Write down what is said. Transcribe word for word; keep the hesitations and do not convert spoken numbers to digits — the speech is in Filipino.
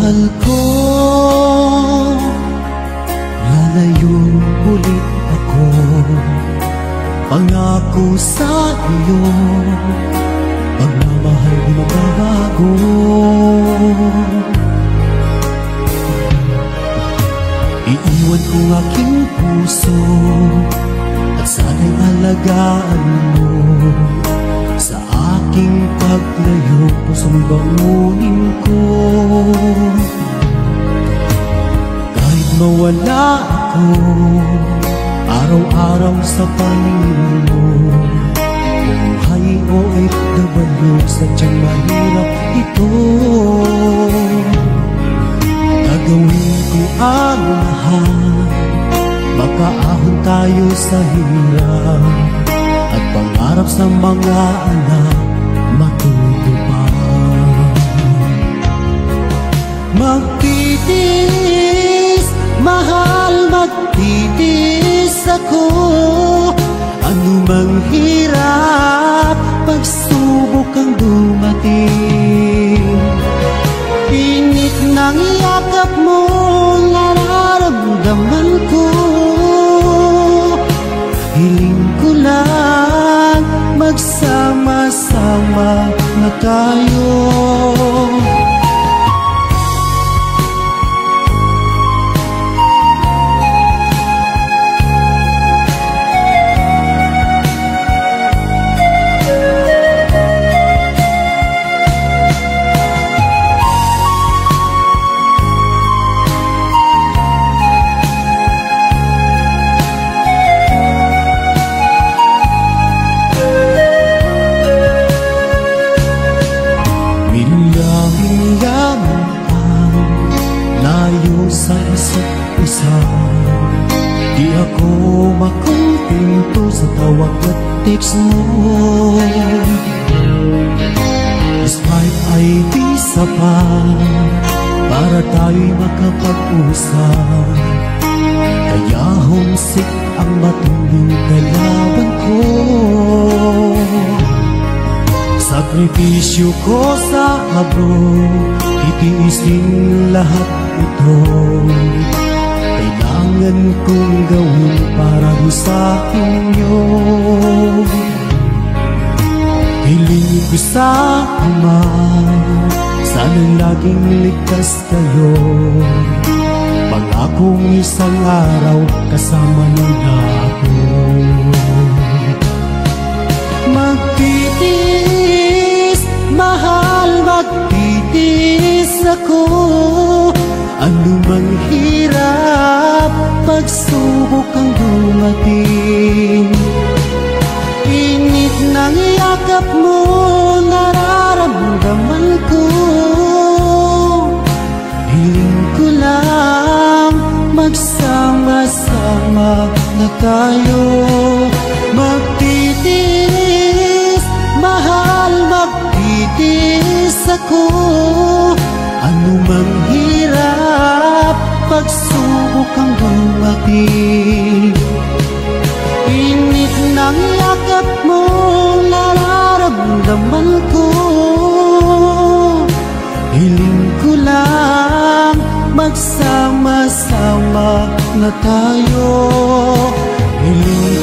Mahal ko, lalayong ulit ako. Pangako sa iyo, pagmamahal di magbabago. Iiwan ko aking puso at sana'y alagaan mo. Sa aking paglayo, pusong bangunin ko. Kahit mawala ako, araw-araw sa paningin mo. Buhay o F W, sadyang mahirap ito. Gagawin ko ang lahat, makaahon tayo sa hirap, at pangarap sa mga anak matutupad. Magtitiis, mahal, magtitiis ako. Ano mang hirap, pagsubok ang dumating. Init ng yakap mo, nararamdaman ko. Hiling ko lang, magsama-sama na tayo. Sa isa't isa, di ako makontento sa tawag at text mo. Despite ay di sapat para tayo'y makapag-usap, kaya homesick ang matinding kalaban ko. Sakripisyo ko sa abroad, itiisin lahat ito. Kailangan kong gawin para sa inyo. Hiling ko sa Ama, sana'y laging ligtas kayo. Pangakong isang araw kasama nila ako. Magtitiis, mahal, magtitiis ako. Ano mang hirap, pagsubok ang dumating. Init ng yakap mo, nararamdaman ko. Hiling ko lang, magsama-sama na tayo. Magtitiis, mahal, magtitiis ako. Ano mang hirap, pagsubok ang dumating. Init ng yakap mo, nararamdaman ko. Hiling ko lang, magsama-sama na tayo. Hiling